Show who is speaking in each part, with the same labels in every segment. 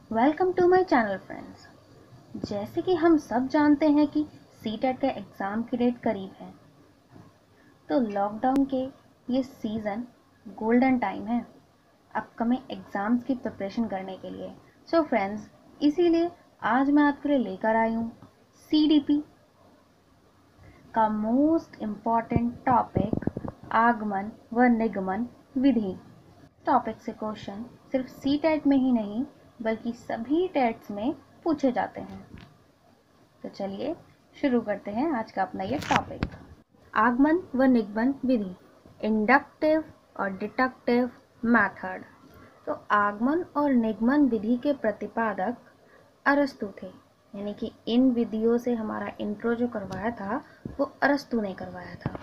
Speaker 1: Welcome to my channel friends. जैसे कि हम सब जानते हैं कि सीटेट का एग्ज़ाम की डेट करीब है, तो लॉकडाउन के ये सीज़न गोल्डन टाइम है अपकमिंग एग्ज़ाम्स की प्रिपरेशन करने के लिए। सो फ्रेंड्स, इसीलिए आज मैं आपके लिए लेकर आई हूँ CDP का मोस्ट इम्पॉर्टेंट टॉपिक, आगमन व निगमन विधि। टॉपिक से क्वेश्चन सिर्फ सीटेट में ही नहीं बल्कि सभी टेट्स में पूछे जाते हैं। तो चलिए शुरू करते हैं आज का अपना ये टॉपिक, आगमन व निगमन विधि, इंडक्टिव और डिडक्टिव मेथड। तो आगमन और निगमन विधि के प्रतिपादक अरस्तु थे, यानी कि इन विधियों से हमारा इंट्रो जो करवाया था वो अरस्तु ने करवाया था।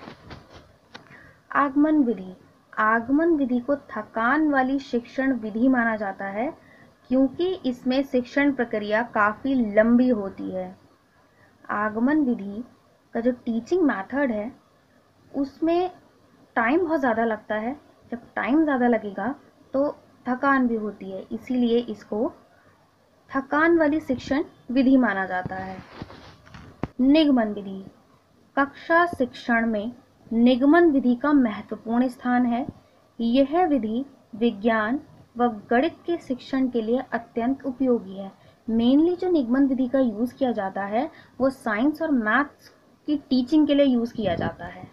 Speaker 1: आगमन विधि, आगमन विधि को थकान वाली शिक्षण विधि माना जाता है क्योंकि इसमें शिक्षण प्रक्रिया काफ़ी लंबी होती है। आगमन विधि का जो टीचिंग मेथड है उसमें टाइम बहुत ज़्यादा लगता है। जब टाइम ज़्यादा लगेगा तो थकान भी होती है, इसीलिए इसको थकान वाली शिक्षण विधि माना जाता है। निगमन विधि, कक्षा शिक्षण में निगमन विधि का महत्वपूर्ण स्थान है। यह विधि विज्ञान व गणित के शिक्षण के लिए अत्यंत उपयोगी है। मेनली जो निगमन विधि का यूज़ किया जाता है वो साइंस और मैथ्स की टीचिंग के लिए यूज़ किया जाता है।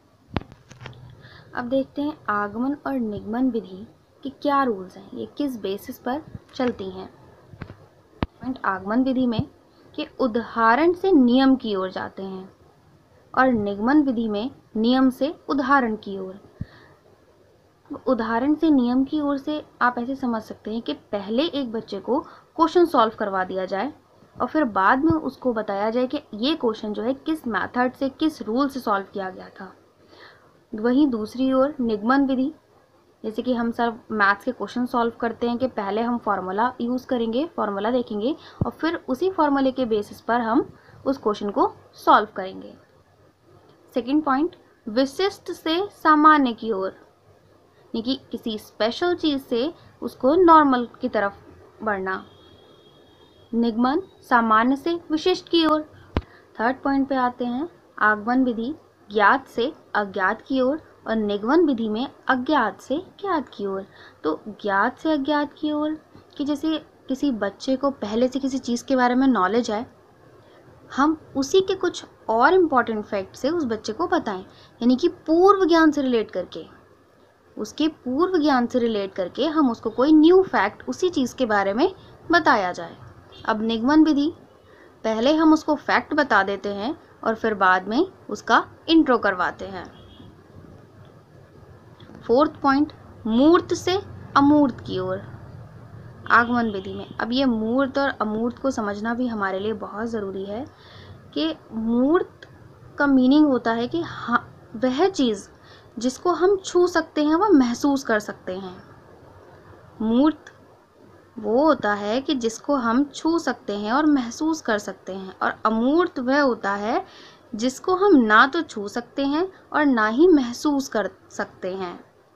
Speaker 1: अब देखते हैं आगमन और निगमन विधि के क्या रूल्स हैं, ये किस बेसिस पर चलती हैं। आगमन विधि में कि उदाहरण से नियम की ओर जाते हैं और निगमन विधि में नियम से उदाहरण की ओर। उदाहरण से नियम की ओर से आप ऐसे समझ सकते हैं कि पहले एक बच्चे को क्वेश्चन सॉल्व करवा दिया जाए और फिर बाद में उसको बताया जाए कि ये क्वेश्चन जो है किस मेथड से, किस रूल से सॉल्व किया गया था। वहीं दूसरी ओर निगमन विधि, जैसे कि हम सब मैथ्स के क्वेश्चन सॉल्व करते हैं कि पहले हम फार्मूला यूज़ करेंगे, फार्मूला देखेंगे और फिर उसी फार्मूले के बेसिस पर हम उस क्वेश्चन को सॉल्व करेंगे। सेकंड पॉइंट, विशिष्ट से सामान्य की ओर, यानी कि किसी स्पेशल चीज़ से उसको नॉर्मल की तरफ बढ़ना। निगमन सामान्य से विशिष्ट की ओर। थर्ड पॉइंट पे आते हैं, आगमन विधि ज्ञात से अज्ञात की ओर और निगमन विधि में अज्ञात से ज्ञात की ओर। तो ज्ञात से अज्ञात की ओर कि जैसे किसी बच्चे को पहले से किसी चीज़ के बारे में नॉलेज है, हम उसी के कुछ और इम्पॉर्टेंट फैक्ट से उस बच्चे को बताएं, यानी कि पूर्व ज्ञान से रिलेट करके, उसके पूर्व ज्ञान से रिलेट करके हम उसको कोई न्यू फैक्ट उसी चीज़ के बारे में बताया जाए। अब निगमन विधि, पहले हम उसको फैक्ट बता देते हैं और फिर बाद में उसका इंट्रो करवाते हैं। फोर्थ पॉइंट, मूर्त से अमूर्त की ओर, आगमन विधि में। अब ये मूर्त और अमूर्त को समझना भी हमारे लिए बहुत ज़रूरी है कि मूर्त का मीनिंग होता है कि हाँ, वह चीज़ जिसको हम छू सकते हैं, वह महसूस कर सकते हैं। मूर्त वो होता है कि जिसको हम छू सकते हैं और महसूस कर सकते हैं, और अमूर्त वह होता है जिसको हम ना तो छू सकते हैं और ना ही महसूस कर सकते हैं।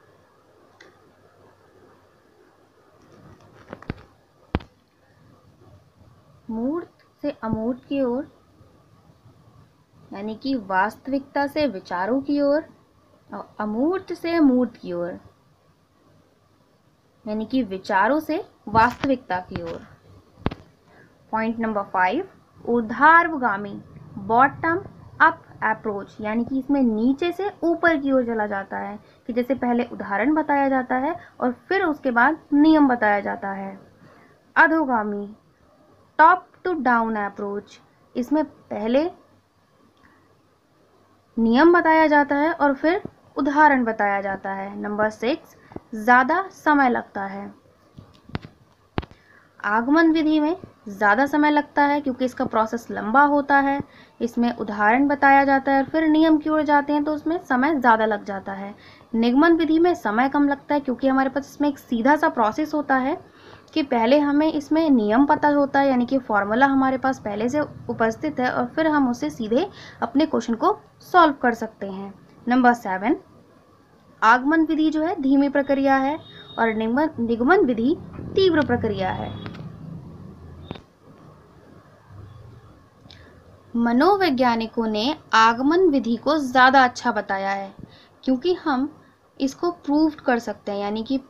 Speaker 1: मूर्त से अमूर्त की ओर, यानी कि वास्तविकता से विचारों की ओर, और अमूर्त से अमूर्त की ओर, यानी कि विचारों से वास्तविकता की ओर। पॉइंट नंबर 5, ऊर्ध्वाधरगामी बॉटम अप अप्रोच, यानी कि इसमें नीचे से ऊपर की ओर चला जाता है कि जैसे पहले उदाहरण बताया जाता है और फिर उसके बाद नियम बताया जाता है। अधोगामी टॉप टू डाउन अप्रोच, इसमें पहले नियम बताया जाता है और फिर उदाहरण बताया जाता है। नंबर 6, ज़्यादा समय लगता है। आगमन विधि में ज़्यादा समय लगता है क्योंकि इसका प्रोसेस लंबा होता है। इसमें उदाहरण बताया जाता है और फिर नियम की ओर जाते हैं तो उसमें समय ज़्यादा लग जाता है। निगमन विधि में समय कम लगता है क्योंकि हमारे पास इसमें एक सीधा सा प्रोसेस होता है कि पहले हमें इसमें नियम पता होता है, यानी कि फॉर्मूला हमारे पास पहले से उपस्थित है और फिर हम उससे सीधे अपने क्वेश्चन को सॉल्व कर सकते हैं। नंबर 7, आगमन विधि जो है धीमी प्रक्रिया है और निगमन विधि तीव्र प्रक्रिया है। मनोवैज्ञानिकों ने आगमन विधि को ज़्यादा अच्छा बताया है, क्योंकि हम इसको प्रूव कर सकते हैं, यानी कि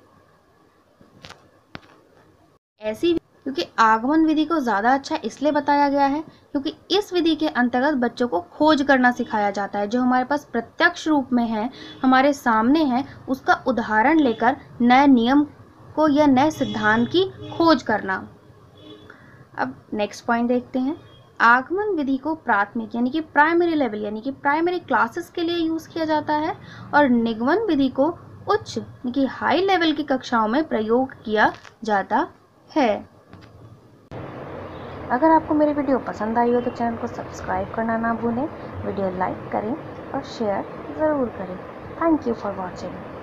Speaker 1: क्योंकि आगमन विधि को ज़्यादा अच्छा इसलिए बताया गया है क्योंकि इस विधि के अंतर्गत बच्चों को खोज करना सिखाया जाता है। जो हमारे पास प्रत्यक्ष रूप में है, हमारे सामने है, उसका उदाहरण लेकर नए नियम को या नए सिद्धांत की खोज करना। अब नेक्स्ट पॉइंट देखते हैं। आगमन विधि को प्राथमिक यानी कि प्राइमरी लेवल यानी कि प्राइमरी क्लासेस के लिए यूज़ किया जाता है और निगमन विधि को उच्च यानी कि हाई लेवल की कक्षाओं में प्रयोग किया जाता है। अगर आपको मेरी वीडियो पसंद आई हो तो चैनल को सब्सक्राइब करना ना भूलें, वीडियो लाइक करें और शेयर ज़रूर करें। Thank you for watching.